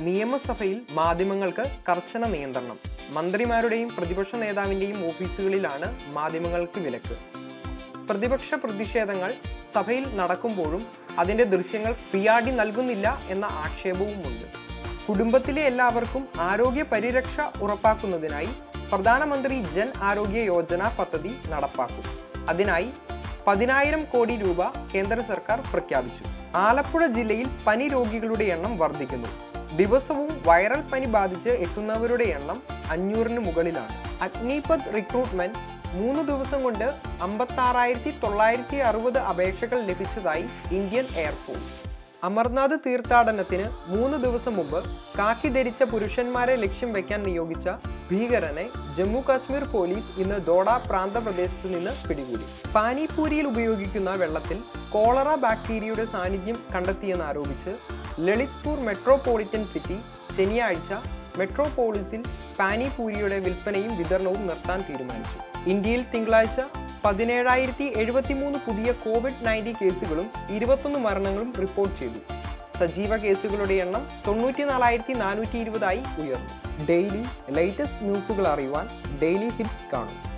നിയമസഭയിൽ മാധ്യമങ്ങൾക്ക് കർശന നിയന്ത്രണം. മന്ത്രിമാരുടെയും പ്രതിപക്ഷ നേതാവിന്റെയും ഓഫീസുകളിലാണ് മാധ്യമങ്ങൾക്ക് വിലക്ക്. പ്രതിപക്ഷ പ്രതിഷേധങ്ങൾ സഭയിൽ നടക്കുമ്പോഴും അതിന്റെ ദൃശ്യങ്ങൾ പിആർഡി നൽകുന്നില്ല എന്ന ആക്ഷേപവുമുണ്ട്. കുടുംബത്തിലെ എല്ലാവർക്കും ആരോഗ്യ പരിരക്ഷ ഉറപ്പാക്കുന്നതിനായി പ്രധാനമന്ത്രി ജൻ ആരോഗ്യ യോജന പദ്ധതി നടപ്പാക്കും. അതിനായി 10,000 കോടി രൂപ കേന്ദ്ര സർക്കാർ പ്രഖ്യാപിച്ചു. ആലപ്പുഴ ജില്ലയിൽ പനി രോഗികളുടെ എണ്ണം വർദ്ധിക്കുന്നു. ദിവസവും വൈറൽ പനി ബാധിച്ച് എത്തുന്നവരുടെ എണ്ണം 500-ന് മുകളിലാണ്. അഗ്നിപത് റിക്രൂട്ട്മെന്റ് 3 ദിവസം കൊണ്ട് 56,960 അപേക്ഷകൾ ലഭിച്ചതായി ഇന്ത്യൻ എയർഫോഴ്സ്. അമർനാഥ് തീർത്ഥാടനത്തിന് 3 ദിവസം മുമ്പ് കാക്കി ധരിച്ച പുരുഷന്മാരെ ലക്ഷ്യം വെക്കാൻ നിയോഗിച്ച ഭീകരനെ ജമ്മു കാശ്മീർ പോലീസ് ഇന്ന് ദോഡ പ്രാന്തപ്രദേശത്ത് നിന്ന് പിടികൂടി. പാനിപൂരിയിൽ ഉപയോഗിക്കുന്ന വെള്ളത്തിൽ കോളറ ബാക്ടീരിയയുടെ സാന്നിധ്യം കണ്ടെത്തിയെന്നാരോപിച്ച് ലളിത്പൂർ മെട്രോപൊളിറ്റൻ സിറ്റി ശനിയാഴ്ച മെട്രോപോളിസിൽ പാനിപൂരിയുടെ വിൽപ്പനയും വിതരണവും നിർത്താൻ തീരുമാനിച്ചു. ഇന്ത്യയിൽ തിങ്കളാഴ്ച 17,073 പുതിയ കോവിഡ്-19 കേസുകളും 21 മരണങ്ങളും റിപ്പോർട്ട് ചെയ്തു. സജീവ കേസുകളുടെ എണ്ണം 94,420 ആയി ഉയർന്നു. ഡെയിലി ലേറ്റസ്റ്റ് ന്യൂസുകൾ അറിയുവാൻ ഡെയിലി ഹിറ്റ്സ് കാണും.